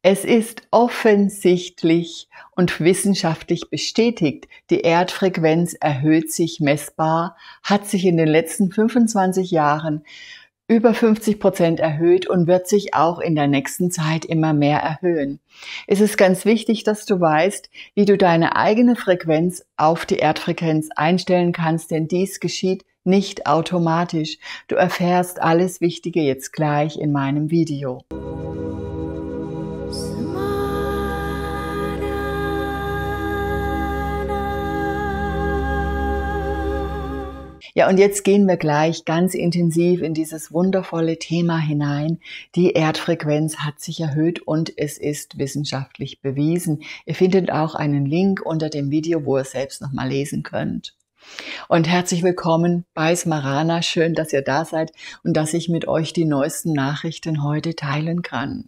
Es ist offensichtlich und wissenschaftlich bestätigt, die Erdfrequenz erhöht sich messbar, hat sich in den letzten 25 Jahren über 50% erhöht und wird sich auch in der nächsten Zeit immer mehr erhöhen. Es ist ganz wichtig, dass du weißt, wie du deine eigene Frequenz auf die Erdfrequenz einstellen kannst, denn dies geschieht nicht automatisch. Du erfährst alles Wichtige jetzt gleich in meinem Video. Ja, und jetzt gehen wir gleich ganz intensiv in dieses wundervolle Thema hinein. Die Erdfrequenz hat sich erhöht und es ist wissenschaftlich bewiesen. Ihr findet auch einen Link unter dem Video, wo ihr selbst nochmal lesen könnt. Und herzlich willkommen bei Smarana. Schön, dass ihr da seid und dass ich mit euch die neuesten Nachrichten heute teilen kann.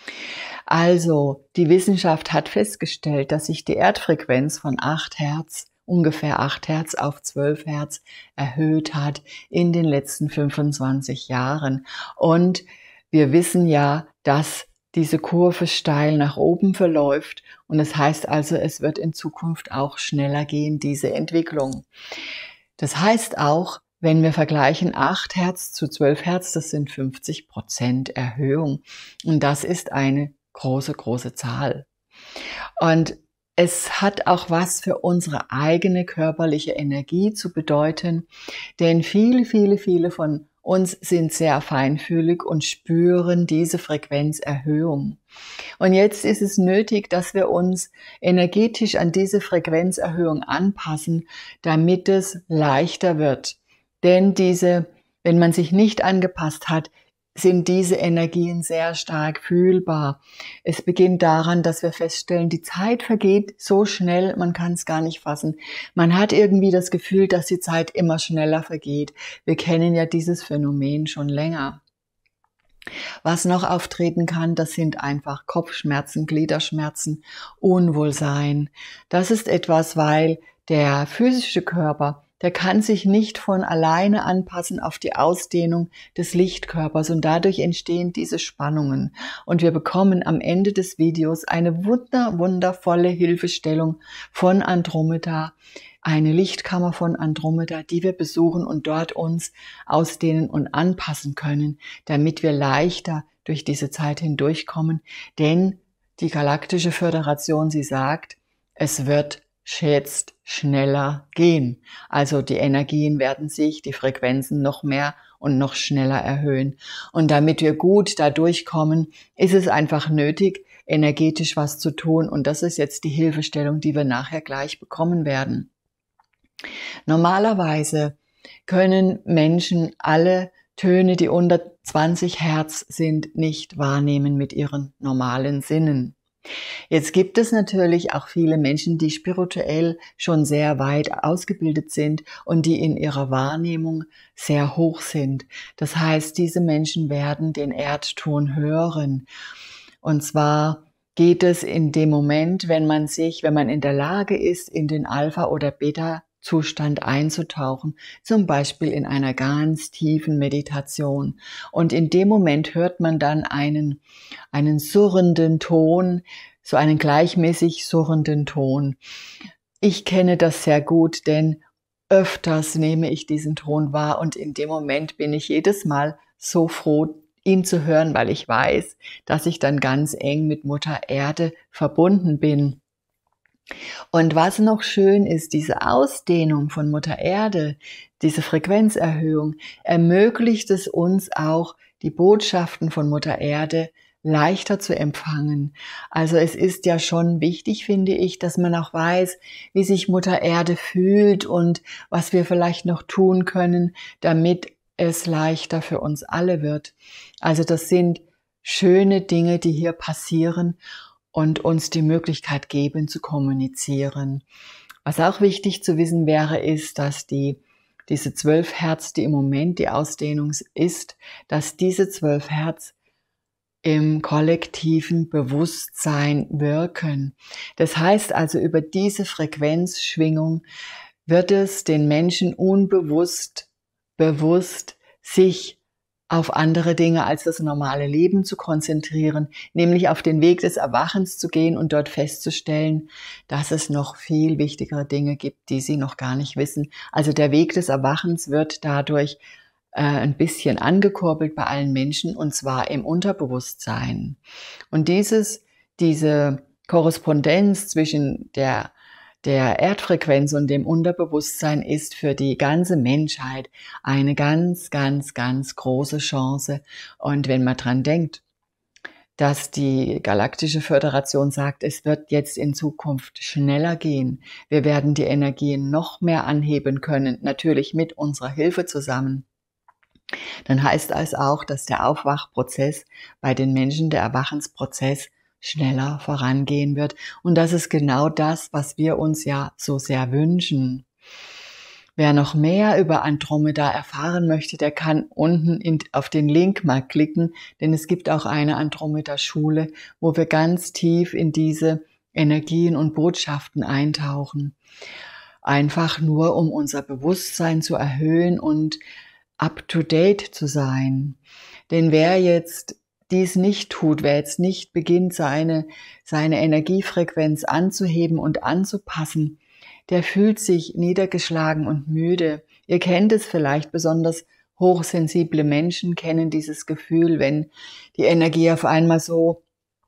Also, die Wissenschaft hat festgestellt, dass sich die Erdfrequenz von 8 Hertz ungefähr 8 Hertz auf 12 Hertz erhöht hat in den letzten 25 Jahren. Und wir wissen ja, dass diese Kurve steil nach oben verläuft. Und das heißt also, es wird in Zukunft auch schneller gehen, diese Entwicklung. Das heißt auch, wenn wir vergleichen 8 Hertz zu 12 Hertz, das sind 50% Erhöhung. Und das ist eine große, große Zahl. Und es hat auch was für unsere eigene körperliche Energie zu bedeuten, denn viele von uns sind sehr feinfühlig und spüren diese Frequenzerhöhung. Und jetzt ist es nötig, dass wir uns energetisch an diese Frequenzerhöhung anpassen, damit es leichter wird. Denn wenn man sich nicht angepasst hat, sind diese Energien sehr stark fühlbar. Es beginnt daran, dass wir feststellen, die Zeit vergeht so schnell, man kann es gar nicht fassen. Man hat irgendwie das Gefühl, dass die Zeit immer schneller vergeht. Wir kennen ja dieses Phänomen schon länger. Was noch auftreten kann, das sind einfach Kopfschmerzen, Gliederschmerzen, Unwohlsein. Das ist etwas, weil der physische Körper, der kann sich nicht von alleine anpassen auf die Ausdehnung des Lichtkörpers und dadurch entstehen diese Spannungen. Und wir bekommen am Ende des Videos eine wundervolle Hilfestellung von Andromeda, eine Lichtkammer von Andromeda, die wir besuchen und dort uns ausdehnen und anpassen können, damit wir leichter durch diese Zeit hindurchkommen. Denn die Galaktische Föderation, sie sagt, es wird jetzt schneller gehen. Also die Energien werden sich, die Frequenzen noch mehr und noch schneller erhöhen. Und damit wir gut da durchkommen, ist es einfach nötig, energetisch was zu tun. Und das ist jetzt die Hilfestellung, die wir nachher gleich bekommen werden. Normalerweise können Menschen alle Töne, die unter 20 Hertz sind, nicht wahrnehmen mit ihren normalen Sinnen. Jetzt gibt es natürlich auch viele Menschen, die spirituell schon sehr weit ausgebildet sind und die in ihrer Wahrnehmung sehr hoch sind. Das heißt, diese Menschen werden den Erdton hören. Und zwar geht es in dem Moment, wenn man in der Lage ist, in den Alpha- oder Beta-Zustand einzutauchen, zum Beispiel in einer ganz tiefen Meditation. Und in dem Moment hört man dann einen surrenden Ton, so einen gleichmäßig surrenden Ton. Ich kenne das sehr gut, denn öfters nehme ich diesen Ton wahr und in dem Moment bin ich jedes Mal so froh, ihn zu hören, weil ich weiß, dass ich dann ganz eng mit Mutter Erde verbunden bin. Und was noch schön ist, diese Ausdehnung von Mutter Erde, diese Frequenzerhöhung, ermöglicht es uns auch, die Botschaften von Mutter Erde leichter zu empfangen. Also es ist ja schon wichtig, finde ich, dass man auch weiß, wie sich Mutter Erde fühlt und was wir vielleicht noch tun können, damit es leichter für uns alle wird. Also das sind schöne Dinge, die hier passieren und uns die Möglichkeit geben, zu kommunizieren. Was auch wichtig zu wissen wäre, ist, dass diese 12 Hertz, die im Moment die Ausdehnung ist, dass diese 12 Hertz im kollektiven Bewusstsein wirken. Das heißt also, über diese Frequenzschwingung wird es den Menschen unbewusst bewusst, sich auf andere Dinge als das normale Leben zu konzentrieren, nämlich auf den Weg des Erwachens zu gehen und dort festzustellen, dass es noch viel wichtigere Dinge gibt, die sie noch gar nicht wissen. Also der Weg des Erwachens wird dadurch ein bisschen angekurbelt bei allen Menschen, und zwar im Unterbewusstsein. Und diese Korrespondenz zwischen der Erdfrequenz und dem Unterbewusstsein ist für die ganze Menschheit eine ganz, ganz, ganz große Chance. Und wenn man dran denkt, dass die Galaktische Föderation sagt, es wird jetzt in Zukunft schneller gehen, wir werden die Energien noch mehr anheben können, natürlich mit unserer Hilfe zusammen, dann heißt das auch, dass der Aufwachprozess bei den Menschen, der Erwachensprozess, schneller vorangehen wird. Und das ist genau das, was wir uns ja so sehr wünschen. Wer noch mehr über Andromeda erfahren möchte, der kann unten auf den Link mal klicken, denn es gibt auch eine Andromeda-Schule, wo wir ganz tief in diese Energien und Botschaften eintauchen. Einfach nur, um unser Bewusstsein zu erhöhen und up-to-date zu sein. Denn wer jetzt dies nicht tut, wer jetzt nicht beginnt, seine Energiefrequenz anzuheben und anzupassen, der fühlt sich niedergeschlagen und müde. Ihr kennt es vielleicht, besonders hochsensible Menschen kennen dieses Gefühl, wenn die Energie auf einmal so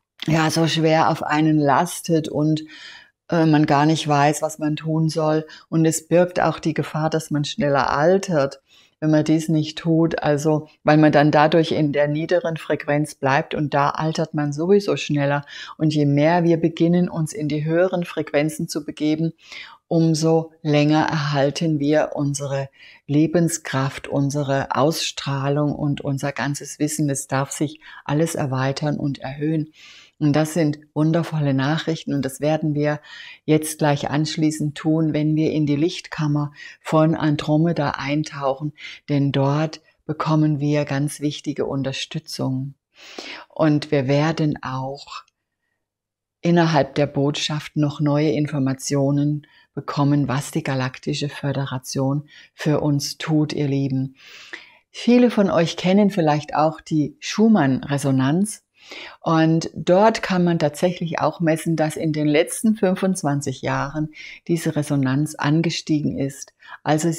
schwer auf einen lastet und man gar nicht weiß, was man tun soll. Und es birgt auch die Gefahr, dass man schneller altert, wenn man dies nicht tut, also weil man dann dadurch in der niederen Frequenz bleibt, und da altert man sowieso schneller. Und je mehr wir beginnen, uns in die höheren Frequenzen zu begeben, umso länger erhalten wir unsere Lebenskraft, unsere Ausstrahlung und unser ganzes Wissen. Es darf sich alles erweitern und erhöhen. Und das sind wundervolle Nachrichten, und das werden wir jetzt gleich anschließend tun, wenn wir in die Lichtkammer von Andromeda eintauchen, denn dort bekommen wir ganz wichtige Unterstützung. Und wir werden auch innerhalb der Botschaft noch neue Informationen bekommen, was die Galaktische Föderation für uns tut, ihr Lieben. Viele von euch kennen vielleicht auch die Schumann-Resonanz. Und dort kann man tatsächlich auch messen, dass in den letzten 25 Jahren diese Resonanz angestiegen ist. Also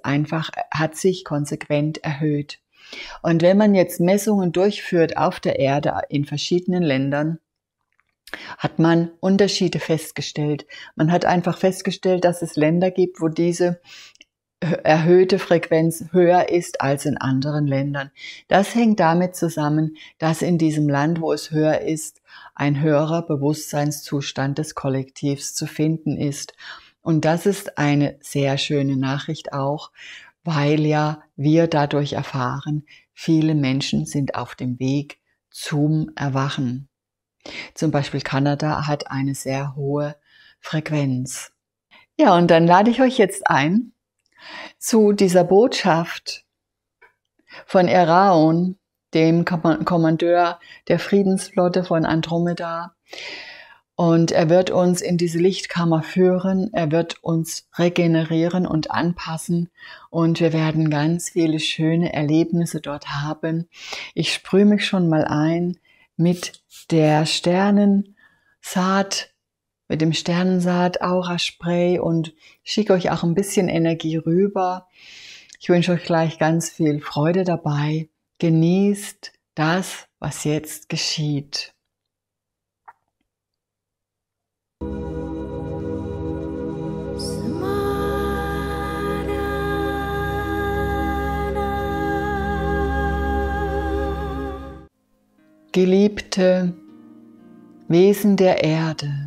hat sich konsequent erhöht. Und wenn man jetzt Messungen durchführt auf der Erde in verschiedenen Ländern, hat man Unterschiede festgestellt. Man hat einfach festgestellt, dass es Länder gibt, wo diese erhöhte Frequenz höher ist als in anderen Ländern. Das hängt damit zusammen, dass in diesem Land, wo es höher ist, ein höherer Bewusstseinszustand des Kollektivs zu finden ist. Und das ist eine sehr schöne Nachricht auch, weil ja wir dadurch erfahren, viele Menschen sind auf dem Weg zum Erwachen. Zum Beispiel Kanada hat eine sehr hohe Frequenz. Ja, und dann lade ich euch jetzt ein zu dieser Botschaft von Eraon, dem Kommandeur der Friedensflotte von Andromeda. Und er wird uns in diese Lichtkammer führen, er wird uns regenerieren und anpassen, und wir werden ganz viele schöne Erlebnisse dort haben. Ich sprühe mich schon mal ein mit der mit dem Sternensaat-Aura-Spray und schicke euch auch ein bisschen Energie rüber. Ich wünsche euch gleich ganz viel Freude dabei. Genießt das, was jetzt geschieht. Geliebte Wesen der Erde,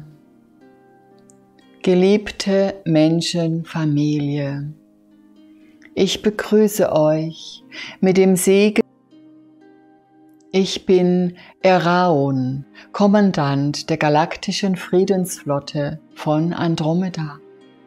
geliebte Menschenfamilie, ich begrüße euch mit dem Segen. Ich bin Eraon, Kommandant der Galaktischen Friedensflotte von Andromeda.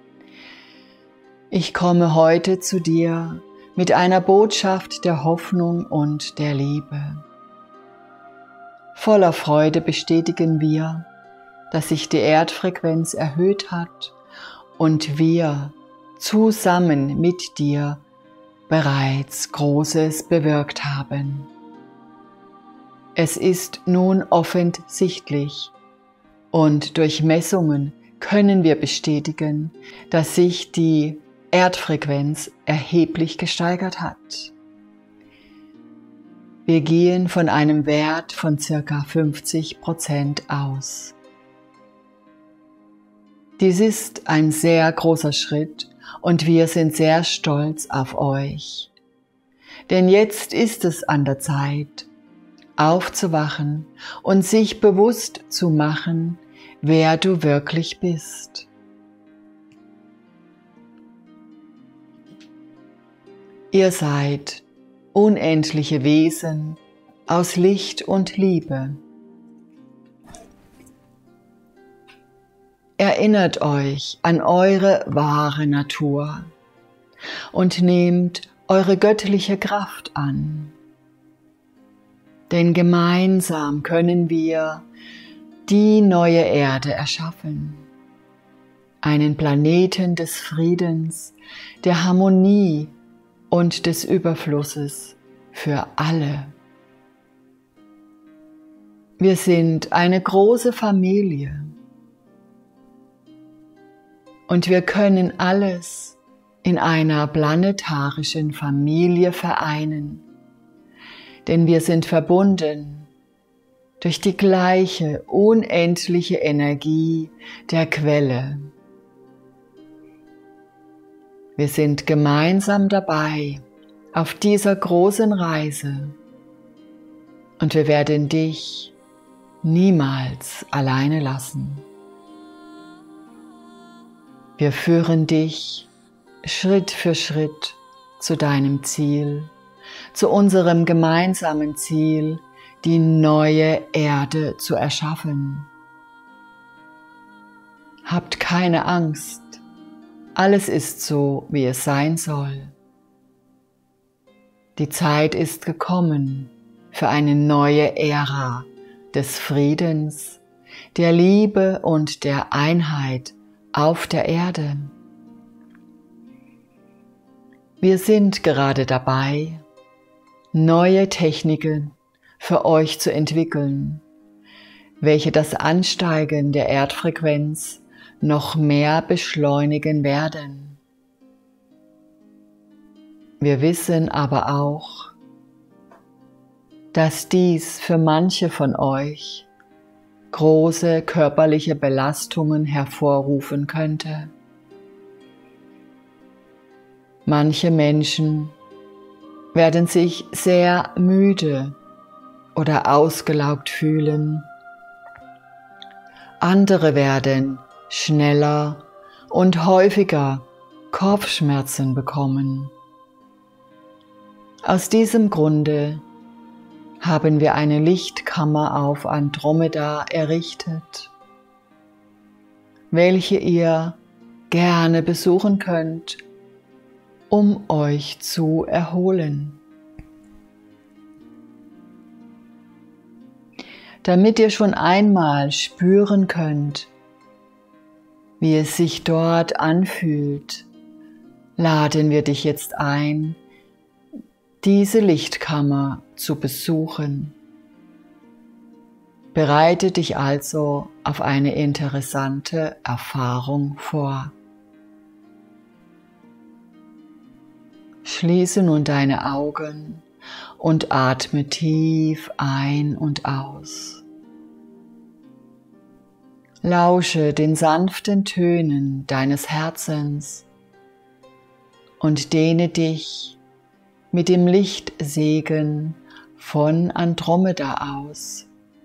Ich komme heute zu dir mit einer Botschaft der Hoffnung und der Liebe. Voller Freude bestätigen wir, dass sich die Erdfrequenz erhöht hat und wir zusammen mit dir bereits Großes bewirkt haben. Es ist nun offensichtlich und durch Messungen können wir bestätigen, dass sich die Erdfrequenz erheblich gesteigert hat. Wir gehen von einem Wert von ca. 50% aus. Dies ist ein sehr großer Schritt und wir sind sehr stolz auf euch. Denn jetzt ist es an der Zeit, aufzuwachen und sich bewusst zu machen, wer du wirklich bist. Ihr seid unendliche Wesen aus Licht und Liebe. Erinnert euch an eure wahre Natur und nehmt eure göttliche Kraft an. Denn gemeinsam können wir die neue Erde erschaffen. Einen Planeten des Friedens, der Harmonie und des Überflusses für alle. Wir sind eine große Familie und wir können alles in einer planetarischen Familie vereinen, denn wir sind verbunden durch die gleiche unendliche Energie der Quelle. Wir sind gemeinsam dabei auf dieser großen Reise und wir werden dich niemals alleine lassen. Wir führen dich Schritt für Schritt zu deinem Ziel, zu unserem gemeinsamen Ziel, die neue Erde zu erschaffen. Habt keine Angst, alles ist so, wie es sein soll. Die Zeit ist gekommen für eine neue Ära des Friedens, der Liebe und der Einheit auf der Erde. Wir sind gerade dabei, neue Techniken für euch zu entwickeln, welche das Ansteigen der Erdfrequenz noch mehr beschleunigen werden. Wir wissen aber auch, dass dies für manche von euch große körperliche Belastungen hervorrufen könnte. Manche Menschen werden sich sehr müde oder ausgelaugt fühlen. Andere werden schneller und häufiger Kopfschmerzen bekommen. Aus diesem Grunde haben wir eine Lichtkammer auf Andromeda errichtet, welche ihr gerne besuchen könnt, um euch zu erholen. Damit ihr schon einmal spüren könnt, wie es sich dort anfühlt, laden wir dich jetzt ein, diese Lichtkammer zu besuchen. Bereite dich also auf eine interessante Erfahrung vor. Schließe nun deine Augen und atme tief ein und aus. Lausche den sanften Tönen deines Herzens und dehne dich mit dem Lichtsegen von Andromeda aus.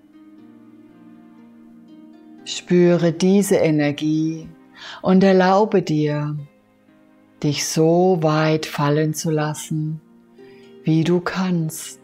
Spüre diese Energie und erlaube dir, dich so weit fallen zu lassen, wie du kannst.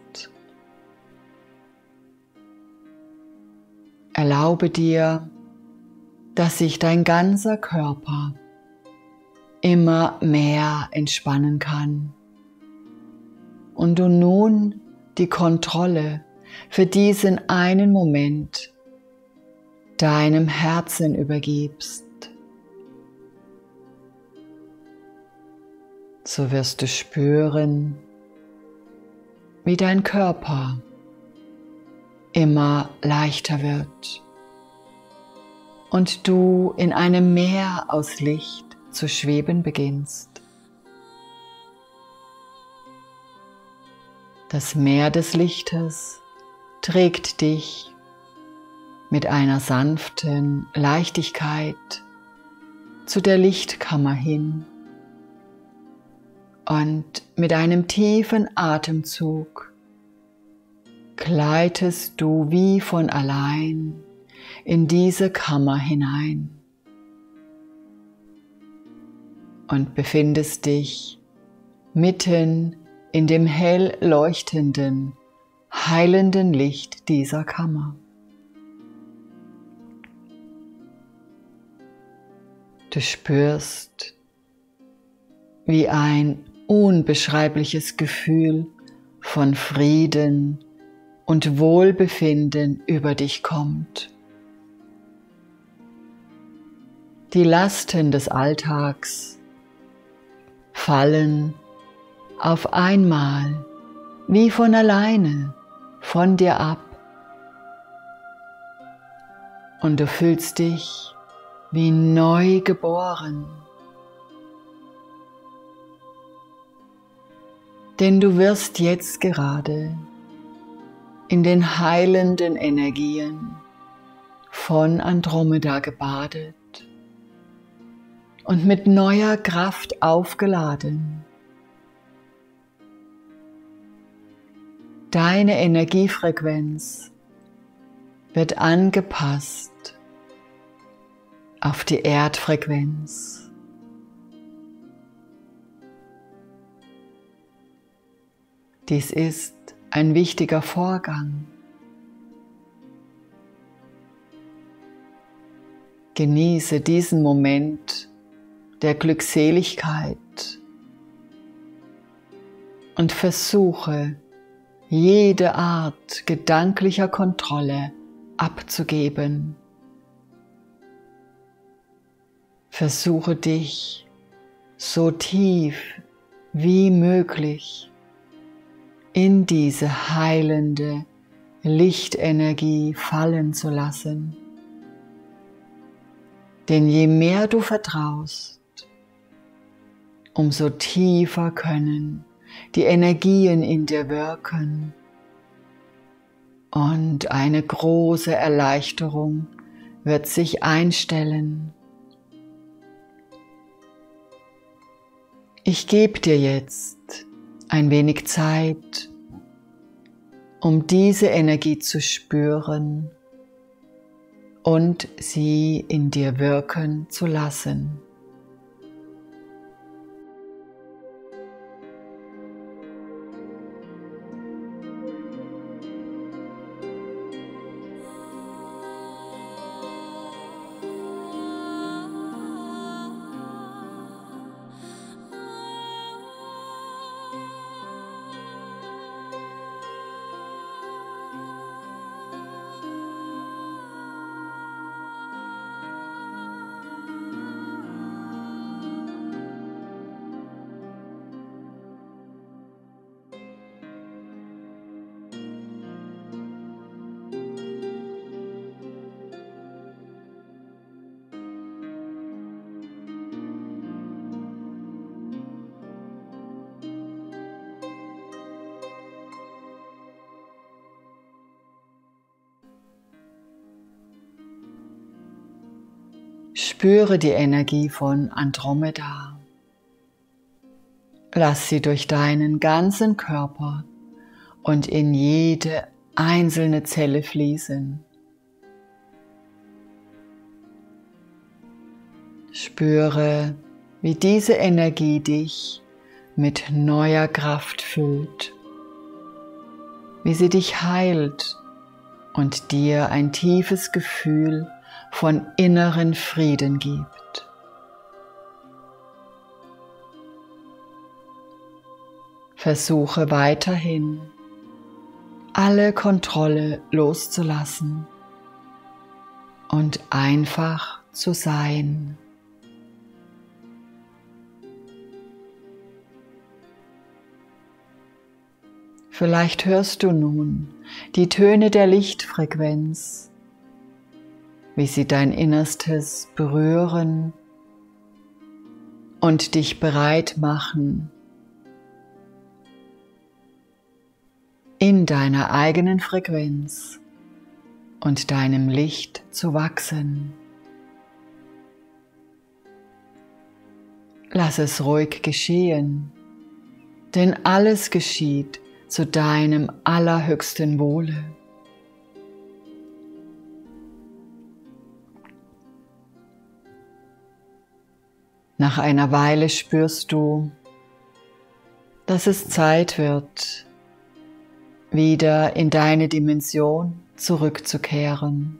Erlaube dir, dass sich dein ganzer Körper immer mehr entspannen kann und du nun die Kontrolle für diesen einen Moment deinem Herzen übergibst. so wirst du spüren, wie dein Körper immer leichter wird und du in einem Meer aus Licht zu schweben beginnst. Das Meer des Lichtes trägt dich mit einer sanften Leichtigkeit zu der Lichtkammer hin und mit einem tiefen Atemzug gleitest du wie von allein in diese Kammer hinein und befindest dich mitten in dem hell leuchtenden, heilenden Licht dieser Kammer. Du spürst, wie ein unbeschreibliches Gefühl von Frieden und Wohlbefinden über dich kommt. Die Lasten des Alltags fallen auf einmal wie von alleine von dir ab und du fühlst dich wie neu geboren. Denn du wirst jetzt gerade in den heilenden Energien von Andromeda gebadet und mit neuer Kraft aufgeladen. Deine Energiefrequenz wird angepasst auf die Erdfrequenz. Dies ist ein wichtiger Vorgang. Genieße diesen Moment der Glückseligkeit und versuche, jede Art gedanklicher Kontrolle abzugeben. Versuche dich so tief wie möglich in diese heilende Lichtenergie fallen zu lassen. Denn je mehr du vertraust, umso tiefer können die Energien in dir wirken und eine große Erleichterung wird sich einstellen. Ich gebe dir jetzt ein wenig Zeit, um diese Energie zu spüren und sie in dir wirken zu lassen. Spüre die Energie von Andromeda. Lass sie durch deinen ganzen Körper und in jede einzelne Zelle fließen. Spüre, wie diese Energie dich mit neuer Kraft füllt, wie sie dich heilt und dir ein tiefes Gefühl von inneren Frieden gibt. Versuche weiterhin, alle Kontrolle loszulassen und einfach zu sein. Vielleicht hörst du nun die Töne der Lichtfrequenz, wie sie dein Innerstes berühren und dich bereit machen, in deiner eigenen Frequenz und deinem Licht zu wachsen. Lass es ruhig geschehen, denn alles geschieht zu deinem allerhöchsten Wohle. Nach einer Weile spürst du, dass es Zeit wird, wieder in deine Dimension zurückzukehren.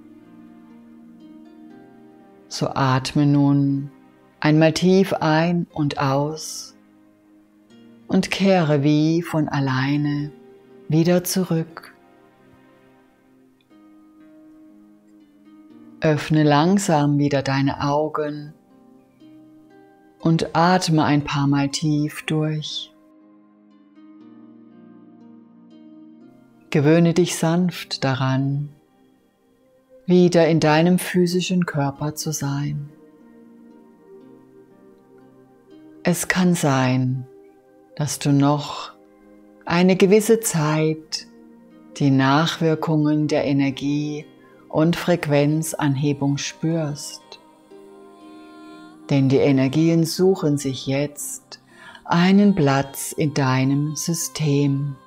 So atme nun einmal tief ein und aus und kehre wie von alleine wieder zurück. Öffne langsam wieder deine Augen und atme ein paar Mal tief durch. Gewöhne dich sanft daran, wieder in deinem physischen Körper zu sein. Es kann sein, dass du noch eine gewisse Zeit die Nachwirkungen der Energie- und Frequenzanhebung spürst. Denn die Energien suchen sich jetzt einen Platz in deinem System.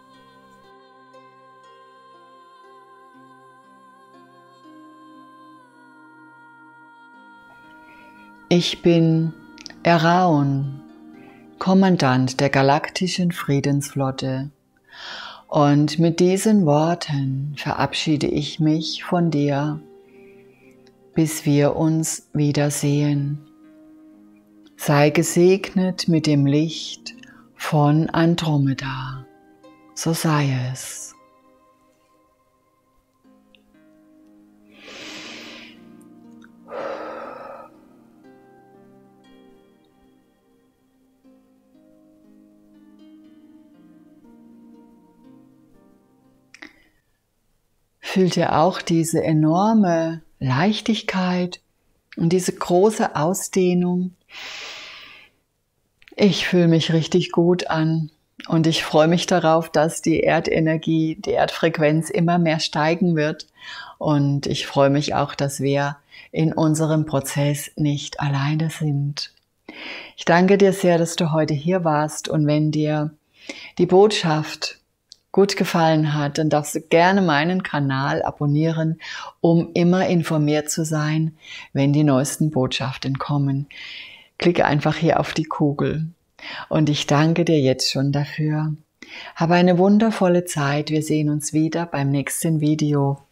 Ich bin Eraun, Kommandant der Galaktischen Friedensflotte, und mit diesen Worten verabschiede ich mich von dir, bis wir uns wiedersehen. Sei gesegnet mit dem Licht von Andromeda, so sei es. Fühlt ihr auch diese enorme Leichtigkeit und diese große Ausdehnung? Ich fühle mich richtig gut an und ich freue mich darauf, dass die Erdenergie, die Erdfrequenz immer mehr steigen wird. Und ich freue mich auch, dass wir in unserem Prozess nicht alleine sind. Ich danke dir sehr, dass du heute hier warst, und wenn dir die Botschaft gut gefallen hat, dann darfst du gerne meinen Kanal abonnieren, um immer informiert zu sein, wenn die neuesten Botschaften kommen. Klicke einfach hier auf die Kugel. Und ich danke dir jetzt schon dafür. Habe eine wundervolle Zeit. Wir sehen uns wieder beim nächsten Video.